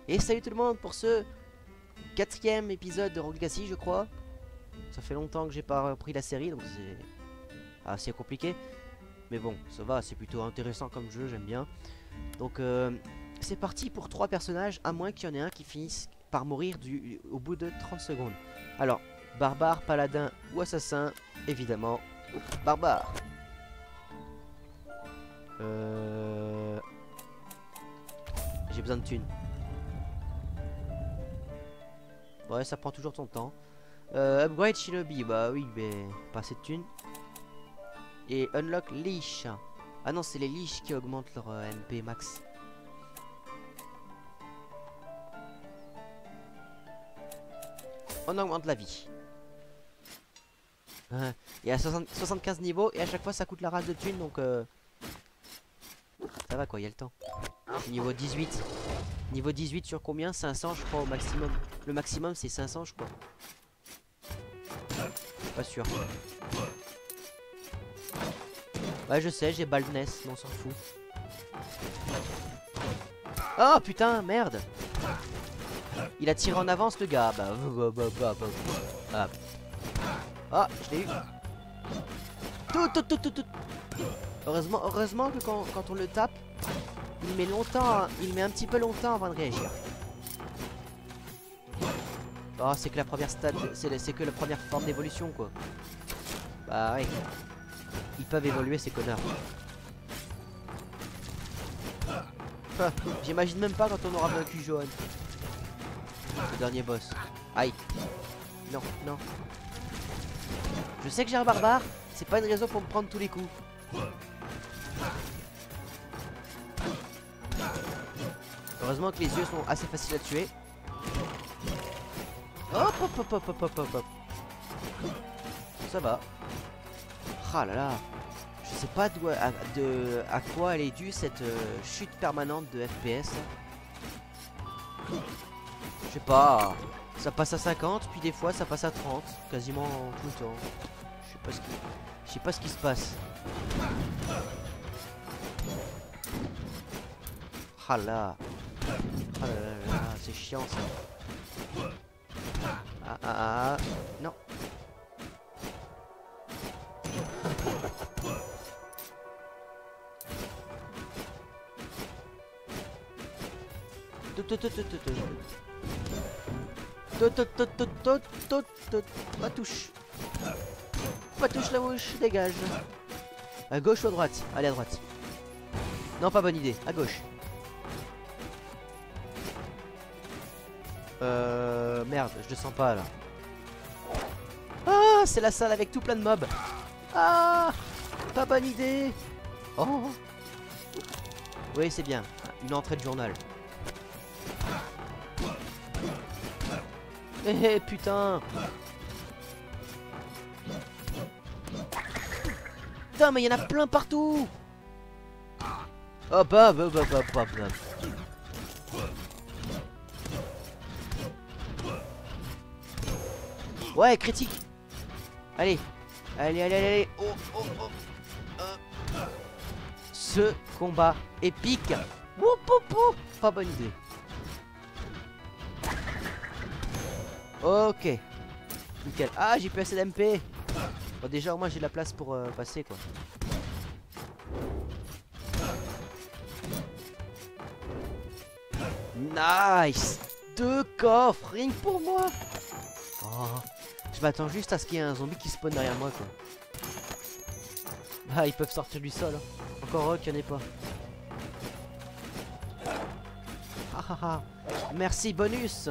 Et salut tout le monde pour ce 4e épisode de Rogue Legacy, je crois. Ça fait longtemps que j'ai pas repris la série, donc c'est assez compliqué. Mais bon, ça va, c'est plutôt intéressant comme jeu, j'aime bien. Donc c'est parti pour 3 personnages, à moins qu'il y en ait un qui finisse par mourir au bout de 30 secondes. Alors, barbare, paladin ou assassin, évidemment, barbare. J'ai besoin de thunes. Ouais, ça prend toujours ton temps. Upgrade Shinobi, bah oui, mais pas assez de thunes. Et unlock leash. Ah non, c'est les leash qui augmentent leur MP max. On augmente la vie. Il y a 75 niveaux et à chaque fois ça coûte la race de thunes, donc ça va quoi, il y a le temps. Niveau 18. Niveau 18 sur combien? 500 je crois au maximum. Le maximum c'est 500 je crois. Pas sûr. Ouais je sais, j'ai baldness, mais on s'en fout. Oh putain, merde. Il a tiré en avance le gars. Ah, ah je l'ai eu. Tout. Heureusement que quand on le tape, il met longtemps, il met un petit peu longtemps avant de réagir. Oh, c'est que la première stade, c'est que la première forme d'évolution quoi. Bah ouais. Ils peuvent évoluer ces connards. Ah, j'imagine même pas quand on aura vaincu Johan. Le dernier boss. Aïe. Non, non. Je sais que j'ai un barbare, c'est pas une raison pour me prendre tous les coups. Heureusement que les yeux sont assez faciles à tuer. Hop. Ça va. Ah là là. Je sais pas à quoi elle est due cette chute permanente de FPS. Je sais pas. Ça passe à 50, puis des fois ça passe à 30. Quasiment tout le temps. Je sais pas ce qui se passe. Ah là. Ah là, c'est chiant ça. Non. Pas touche la mouche, dégage. À gauche ou à droite? Allez à droite. Non, pas bonne idée, à gauche. Merde, je le sens pas là. Ah, c'est la salle avec tout plein de mobs. Ah, pas bonne idée. Oh. Oui, c'est bien. Une entrée de journal. Eh putain. Putain, mais il y en a plein partout. Hop. Ouais, critique. Allez. Oh. Ce combat épique. Pas bonne idée. Ok. Nickel. Ah, j'ai plus assez d'MP. Bon, déjà, au moins, j'ai de la place pour passer, quoi. Nice. 2 coffres, rien que pour moi. Oh. Je m'attends juste à ce qu'il y ait un zombie qui spawn derrière moi, quoi. Ah, ils peuvent sortir du sol. Encore heureux qu'il n'y en ait pas. Ah. Merci, bonus.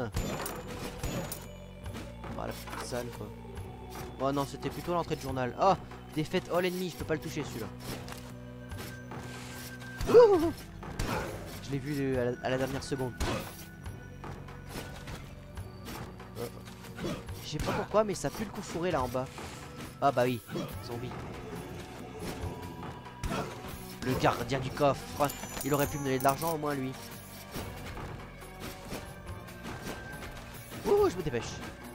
Oh, la petite salle, quoi. Oh non, c'était plutôt l'entrée de journal. Oh, défaite all ennemi, je peux pas le toucher celui-là. Je l'ai vu à la dernière seconde. Je sais pas pourquoi, mais ça pue le coup fourré là en bas. Ah bah oui, zombie. Le gardien du coffre. Il aurait pu me donner de l'argent au moins lui. Ouh, je me dépêche.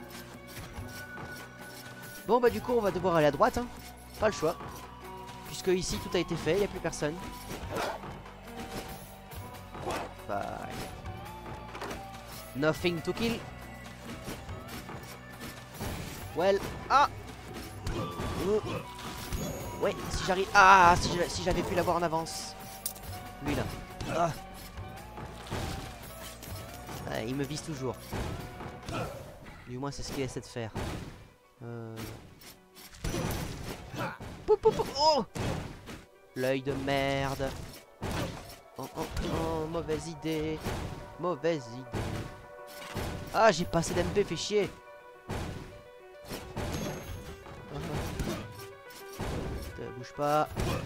Bon bah du coup on va devoir aller à droite, hein. Pas le choix. Puisque ici tout a été fait, il n'y a plus personne. Bye. Nothing to kill. Well. Ah. Ouais, si j'arrive. Ah, si j'avais pu l'avoir en avance. Lui là. Ah. Ah, il me vise toujours. Du moins, c'est ce qu'il essaie de faire. Oh, l'œil de merde. Oh, oh, oh, mauvaise idée. Mauvaise idée. Ah, j'ai pas assez d'MP, fait chier. Bouge pas.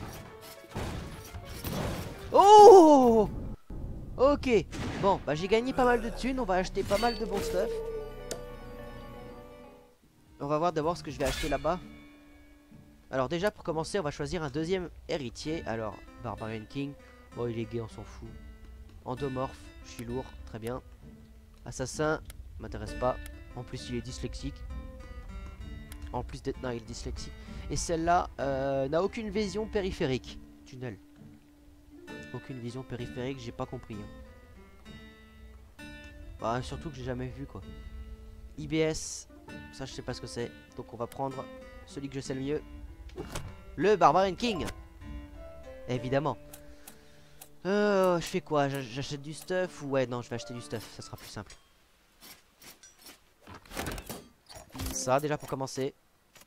Oh! Ok. Bon, bah j'ai gagné pas mal de thunes. On va acheter pas mal de bon stuff. On va voir d'abord ce que je vais acheter là-bas. Alors déjà pour commencer on va choisir un deuxième héritier. Alors Barbarian King. Bon il est gay, on s'en fout. Endomorphe, je suis lourd, très bien. Assassin, m'intéresse pas. En plus il est dyslexique. En plus d'être non, il est dyslexique. Et celle-là n'a aucune vision périphérique. Tunnel. Aucune vision périphérique, j'ai pas compris. Hein. Bah surtout que j'ai jamais vu quoi. IBS, ça je sais pas ce que c'est. Donc on va prendre celui que je sais le mieux. Le Barbarian King. Évidemment. Je fais quoi? J'achète du stuff ou ouais non je vais acheter du stuff, ça sera plus simple. Ça déjà pour commencer.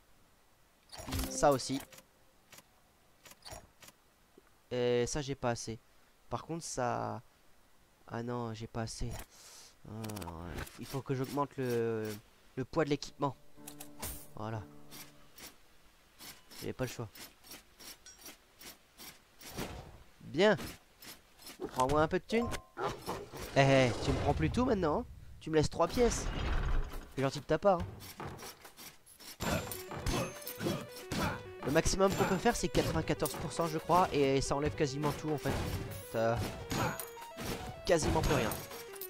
Ça aussi. Et ça j'ai pas assez. Par contre ça... Ah non j'ai pas assez. Il faut que j'augmente le poids de l'équipement. Voilà. J'ai pas le choix. Bien. Prends-moi un peu de thunes. Eh, tu me prends plus tout maintenant hein. Tu me laisses 3 pièces. C'est gentil de ta part. Hein. Le maximum qu'on peut faire c'est 94% je crois. Et ça enlève quasiment tout en fait. T'as quasiment plus rien.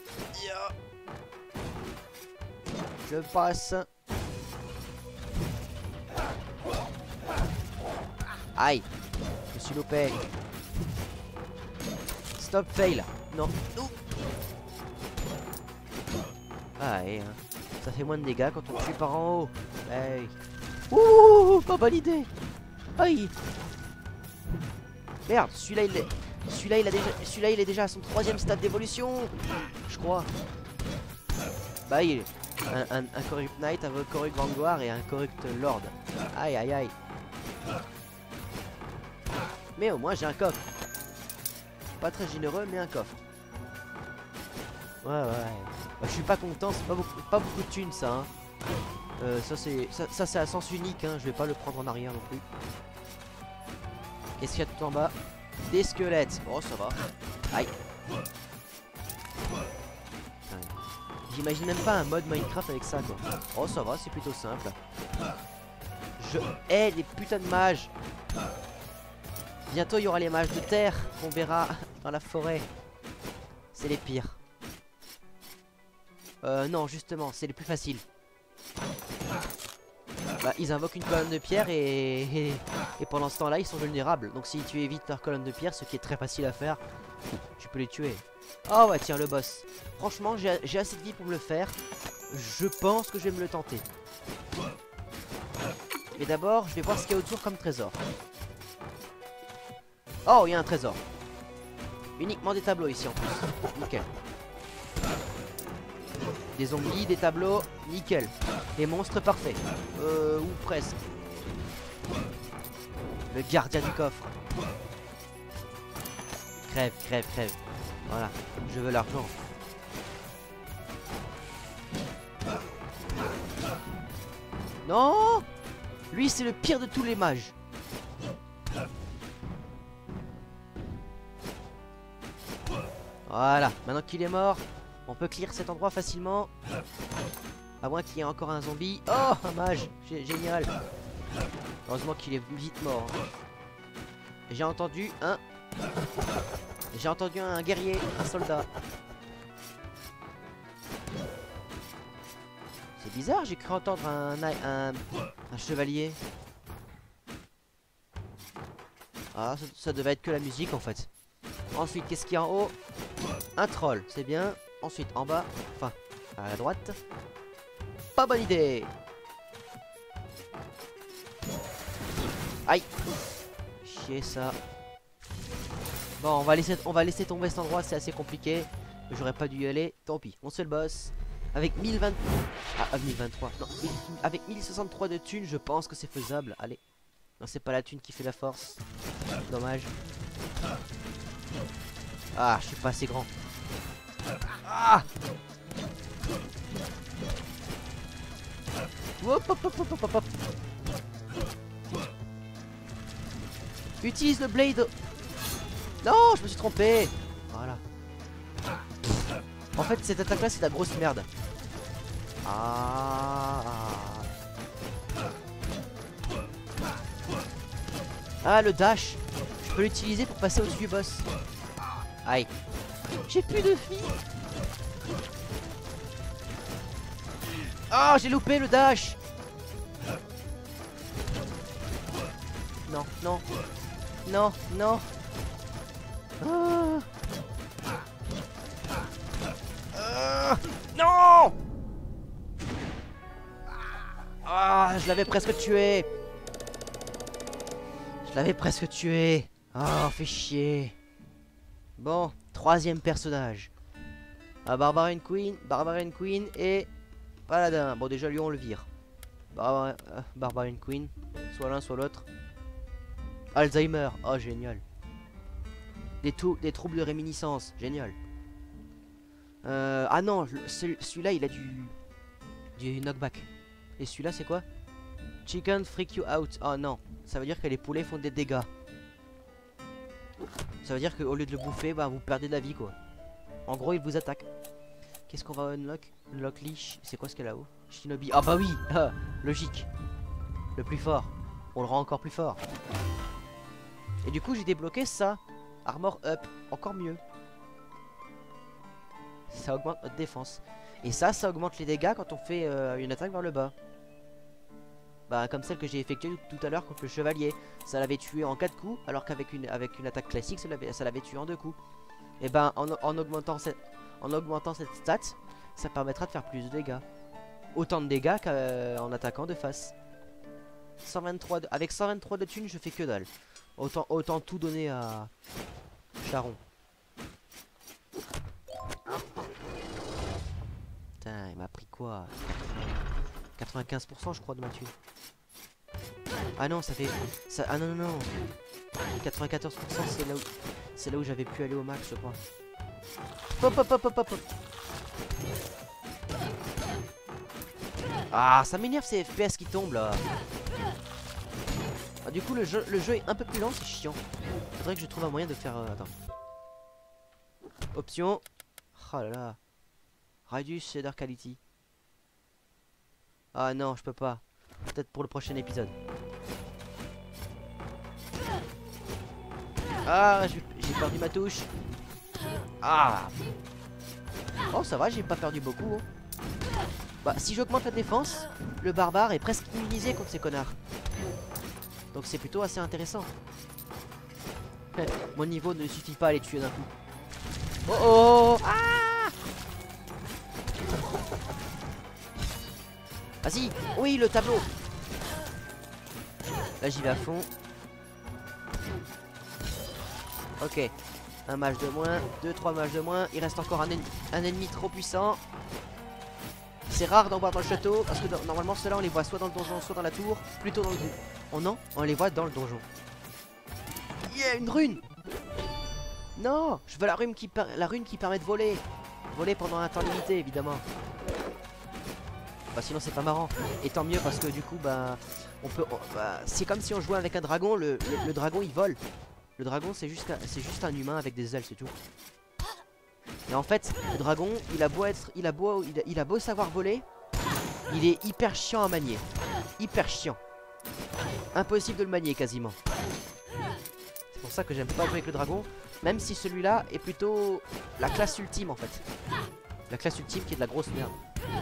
Je passe. Aïe. Je me suis loupé. Stop fail. Non. Ah et ça fait moins de dégâts quand on tue par en haut. Hey. Ouh, pas bonne idée. Aïe. Merde, celui-là il est déjà à son 3ème stade d'évolution. Je crois. Bah il est un Corrupt Knight, un Corrupt Vanguard et un Corrupt Lord. Aïe aïe aïe. Mais au moins j'ai un coffre. Pas très généreux mais un coffre. Ouais ouais. Bah, je suis pas content, c'est pas beaucoup de thunes ça. Hein. Ça c'est à sens unique, hein. Je vais pas le prendre en arrière non plus. Qu'est-ce qu'il y a tout en bas? Des squelettes. Oh ça va. Aïe. J'imagine même pas un mode Minecraft avec ça quoi. Oh ça va, c'est plutôt simple. Je hais les putains de mages. Bientôt il y aura les mages de terre qu'on verra dans la forêt. C'est les pires. Non justement, c'est les plus faciles. Bah, ils invoquent une colonne de pierre et pendant ce temps là ils sont vulnérables. Donc si tu évites leur colonne de pierre, ce qui est très facile à faire, tu peux les tuer. Oh ouais tiens le boss. Franchement j'ai assez de vie pour me le faire. Je pense que je vais me le tenter. Mais d'abord je vais voir ce qu'il y a autour comme trésor. Oh il y a un trésor. Uniquement des tableaux ici en plus. Nickel. Des zombies, des tableaux, nickel. Des monstres parfaits. Ou presque. Le gardien du coffre. Crève, crève, crève. Voilà, je veux l'argent. Non! Lui c'est le pire de tous les mages. Voilà, maintenant qu'il est mort, on peut clear cet endroit facilement. À moins qu'il y ait encore un zombie. Oh, un mage, génial. Heureusement qu'il est vite mort. J'ai entendu un... J'ai entendu un guerrier, un soldat. C'est bizarre, j'ai cru entendre un chevalier. Ah, ça devait être que la musique en fait. Ensuite, qu'est-ce qu'il y a en haut? Un troll, c'est bien. Ensuite en bas, enfin à la droite. Pas bonne idée. Aïe. Chier ça. Bon, on va laisser tomber cet endroit, c'est assez compliqué. J'aurais pas dû y aller, tant pis. On se le boss. Avec 1020... Ah, 1023. Non, avec 1063 de thunes, je pense que c'est faisable. Allez. Non, c'est pas la thune qui fait la force. Dommage. Ah, je suis pas assez grand. Ah! Hop, hop, hop, hop, hop, hop. Utilise le blade. Non, je me suis trompé. Voilà. En fait, cette attaque là, c'est de la grosse merde. Ah. Ah, le dash. Je peux l'utiliser pour passer au-dessus du boss. Aïe. J'ai plus de vie. Ah, j'ai loupé le dash. Non, non. Non, non. Ah. Non. Ah, je l'avais presque tué. Je l'avais presque tué. Ah, fait chier. Bon, troisième personnage. Ah, Barbarian Queen et Paladin. Bon, déjà lui on le vire. Barbarian Queen, soit l'un soit l'autre. Alzheimer, oh génial. Des troubles de réminiscence, génial. Ah non, celui-là il a du knockback. Et celui-là c'est quoi? Chicken freak you out. Oh non, ça veut dire que les poulets font des dégâts. Ça veut dire qu'au lieu de le bouffer, bah vous perdez de la vie quoi. En gros il vous attaque. Qu'est-ce qu'on va unlock? Unlock leash, c'est quoi ce qu'il y a là-haut? Shinobi, ah bah oui, logique. Le plus fort, on le rend encore plus fort. Et du coup j'ai débloqué ça. Armor up, encore mieux. Ça augmente notre défense. Et ça augmente les dégâts quand on fait une attaque vers le bas. Bah comme celle que j'ai effectuée tout à l'heure contre le chevalier. Ça l'avait tué en 4 coups, alors qu'avec une attaque classique ça l'avait tué en 2 coups. Et ben en augmentant cette stat, ça permettra de faire plus de dégâts. Autant de dégâts qu'en attaquant de face. 123 avec 123 de thunes je fais que dalle. Autant tout donner à Charon. Putain, il m'a pris quoi? 95% je crois de ma thune. Ah non, ça fait... Ça, ah non, non, non. 94% c'est là où j'avais pu aller au max, je crois. Hop, hop, hop, hop, hop. Ah, ça m'énerve ces FPS qui tombent là. Ah, du coup, le jeu est un peu plus lent, c'est chiant. Faudrait que je trouve un moyen de faire... attends. Option. Oh là là. Reduce shader quality. Ah non, je peux pas. Peut-être pour le prochain épisode. Ah, j'ai perdu ma touche. Ah. Oh, ça va, j'ai pas perdu beaucoup. Hein. Bah, si j'augmente la défense, le barbare est presque immunisé contre ces connards. Donc c'est plutôt assez intéressant. Mon niveau ne suffit pas à les tuer d'un coup. Oh oh. Ah. Vas-y. Oui, le tableau. Là j'y vais à fond. Ok. Un mage de moins, 2-3 mages de moins. Il reste encore un ennemi trop puissant. C'est rare d'en voir dans le château parce que normalement ceux-là on les voit soit dans le donjon, soit dans la tour. Plutôt dans le donjon. Oh non, on les voit dans le donjon. Yeah, une rune. Non, je veux la rune qui permet de voler. Voler pendant un temps limité évidemment. Bah sinon c'est pas marrant. Et tant mieux parce que du coup bah on peut. Bah, c'est comme si on jouait avec un dragon. Le dragon il vole. Le dragon c'est juste un humain avec des ailes, c'est tout. Et en fait, le dragon, il a beau savoir voler, il est hyper chiant à manier. Hyper chiant. Impossible de le manier quasiment. C'est pour ça que j'aime pas jouer avec le dragon, même si celui-là est plutôt la classe ultime en fait. La classe ultime qui est de la grosse merde.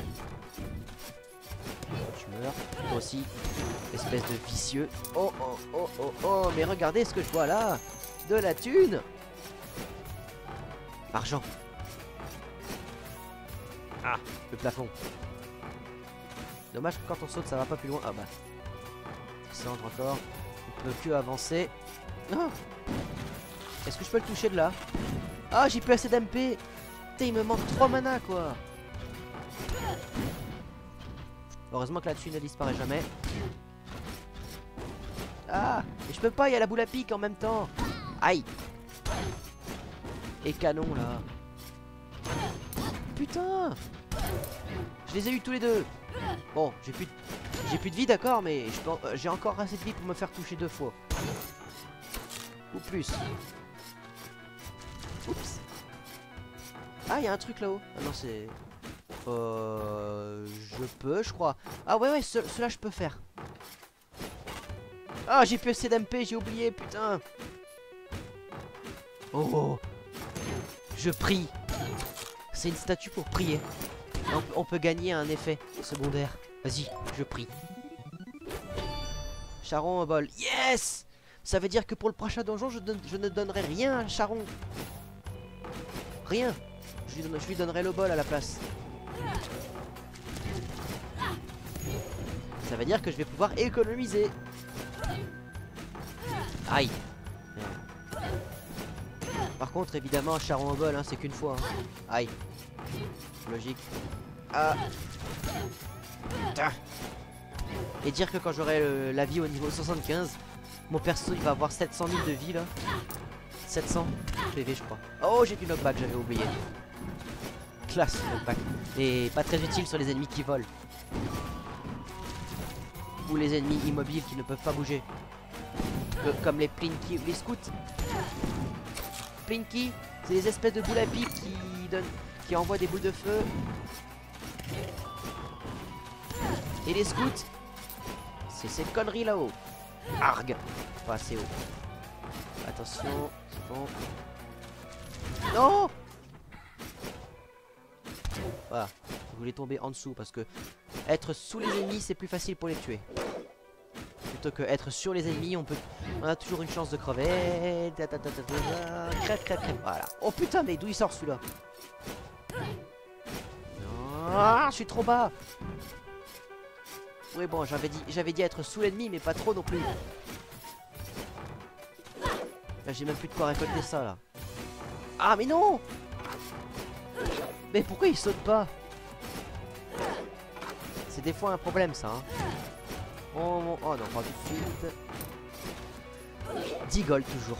Tu meurs, toi aussi, espèce de vicieux. Oh oh oh oh oh, mais regardez ce que je vois là. De la thune. Argent. Ah, le plafond. Dommage que quand on saute ça va pas plus loin. Ah bah. Descendre encore. On peut que avancer. Oh. Est-ce que je peux le toucher de là? Ah, j'ai plus assez d'MP. Putain, il me manque 3 mana quoi. Heureusement que là-dessus ne disparaît jamais. Ah, mais je peux pas, il y a la boule à pique en même temps. Aïe. Et canon là. Putain. Je les ai eu tous les deux. Bon, j'ai plus de vie d'accord, mais j'ai encore assez de vie pour me faire toucher 2 fois. Ou plus. Oups. Ah, il y a un truc là-haut. Ah non, c'est... je crois. Ah ouais, cela je peux faire. Ah, j'ai plus assez d'MP, j'ai oublié, putain. Oh. Je prie. C'est une statue pour prier. On peut gagner un effet secondaire. Vas-y, je prie. Charon au bol. Yes. Ça veut dire que pour le prochain donjon, je ne donnerai rien à Charon. Rien. Je lui donnerai le bol à la place. Ça veut dire que je vais pouvoir économiser. Aïe. Par contre, évidemment, Charon au bol, hein, c'est qu'une fois. Hein. Aïe. Logique. Ah. Putain. Et dire que quand j'aurai la vie au niveau 75, mon perso il va avoir 700 000 de vie là. 700 PV je crois. Oh, j'ai du knockback, j'avais oublié. Classe knockback. Et pas très utile sur les ennemis qui volent. Ou les ennemis immobiles qui ne peuvent pas bouger. Comme les Plinky, les scouts. Plinky, c'est des espèces de boules à pipe qui envoient des boules de feu. Et les scouts, c'est cette connerie là-haut. Arg. Pas assez haut. Attention, c'est bon. Non. Voilà, je voulais tomber en dessous parce que être sous les ennemis c'est plus facile pour les tuer. Plutôt que être sur les ennemis, on a toujours une chance de crever. Voilà. Oh putain, mais d'où il sort celui-là? Ah, je suis trop bas. Oui bon, j'avais dit être sous l'ennemi, mais pas trop non plus. Là, j'ai même plus de quoi récolter ça là. Ah mais non. Mais pourquoi il saute pas? C'est des fois un problème ça. Hein. Oh non, pas tout de suite. 10 gold toujours.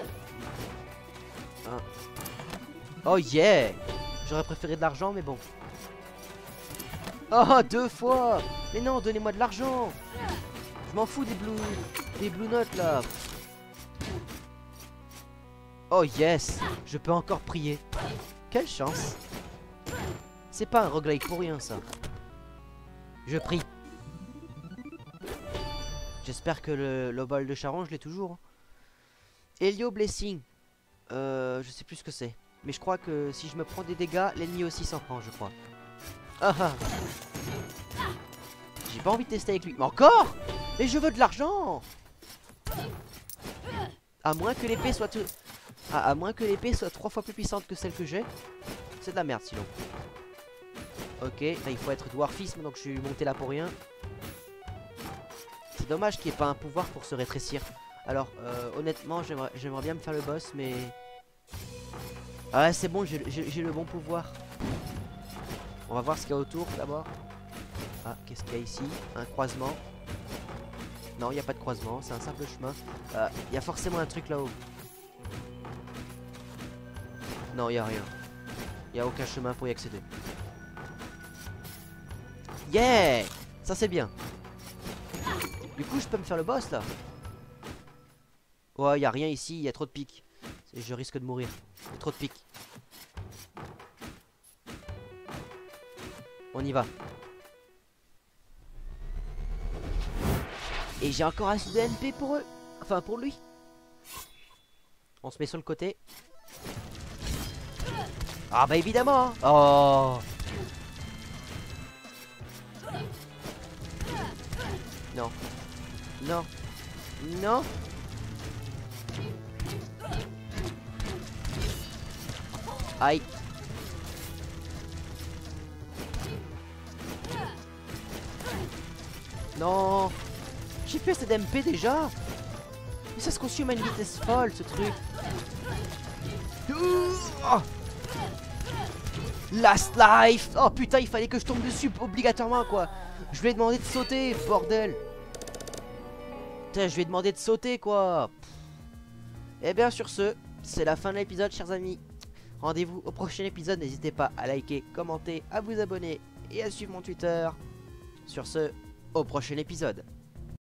Hein. Oh yeah. J'aurais préféré de l'argent mais bon. Oh 2 fois. Mais non, donnez-moi de l'argent. Je m'en fous des blue notes là. Oh yes. Je peux encore prier. Quelle chance. C'est pas un roguelike pour rien ça. Je prie. J'espère que le bol de Charon je l'ai toujours. Helio Blessing. Je sais plus ce que c'est. Mais je crois que si je me prends des dégâts, l'ennemi aussi s'en prend je crois. Ah ah. J'ai pas envie de tester avec lui. Mais encore. Mais je veux de l'argent. À moins que l'épée soit à moins que l'épée soit 3 fois plus puissante que celle que j'ai. C'est de la merde sinon. Ok, là il faut être dwarfisme donc je suis monté là pour rien. C'est dommage qu'il n'y ait pas un pouvoir pour se rétrécir. Alors honnêtement j'aimerais bien me faire le boss mais... Ah c'est bon, j'ai le bon pouvoir. On va voir ce qu'il y a autour d'abord. Ah, qu'est-ce qu'il y a ici? Un croisement. Non, il n'y a pas de croisement, c'est un simple chemin. Il y a forcément un truc là-haut. Non, il n'y a rien. Il n'y a aucun chemin pour y accéder. Yeah! Ça c'est bien. Du coup, je peux me faire le boss là. Ouais, il n'y a rien ici, il y a trop de pics. Je risque de mourir. Il y a trop de pics. On y va. Et j'ai encore assez de MP pour eux. Enfin, pour lui. On se met sur le côté. Ah bah évidemment. Oh. Non. Non. Non. Non. J'ai fait assez d'MP déjà. Mais ça se consomme à une vitesse folle ce truc. Oh. Last life. Oh putain, il fallait que je tombe dessus obligatoirement quoi. Je lui ai demandé de sauter, bordel. Putain, je lui ai demandé de sauter quoi. Et bien sur ce, c'est la fin de l'épisode chers amis. Rendez-vous au prochain épisode, n'hésitez pas à liker, commenter, à vous abonner et à suivre mon Twitter. Sur ce, au prochain épisode.